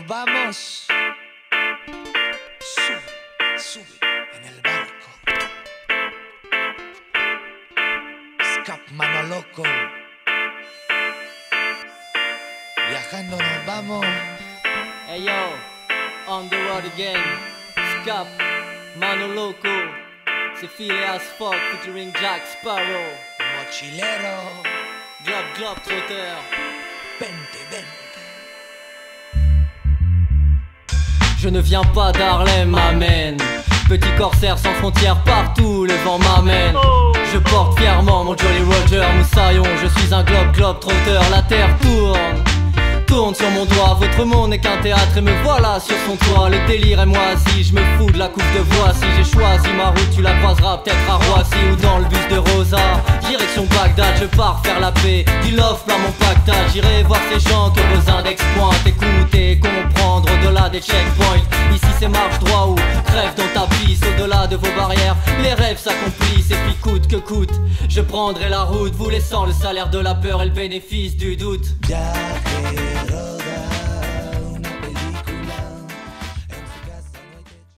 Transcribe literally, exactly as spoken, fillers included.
nos vamos. Sube, sube en el barco. Scap mano loco. Viajando nos vamos. Hey yo, on the road again. Scap, mano loco. C'est filé as fuck featuring Jack Sparrow. Mochilero. Globe, globe, trotteur. Vente, vente. Je ne viens pas d'Harlem, amen. Petit corsaire sans frontières partout, le vent m'amène. Je porte fièrement mon Jolly Roger Moussaillon. Je suis un globe, globe, trotteur, la terre tourne. Tourne sur mon doigt, votre monde n'est qu'un théâtre et me voilà sur son toit. Le délire est moisi, je me fous de la coupe de voix. Si j'ai choisi ma route, tu la croiseras peut-être à Roissy ou dans le bus de Rosa. Direction Bagdad, je pars faire la paix. Du love plein mon pactage, j'irai voir ces gens que vos index pointent. Écouter, comprendre au-delà des checkpoints. Ici c'est marche droit ou crève dans ta piste. Au-delà de vos barrières, les rêves s'accomplissent. Et puis coûte que coûte, je prendrai la route, vous laissant le salaire de la peur et le bénéfice du doute. Viajero.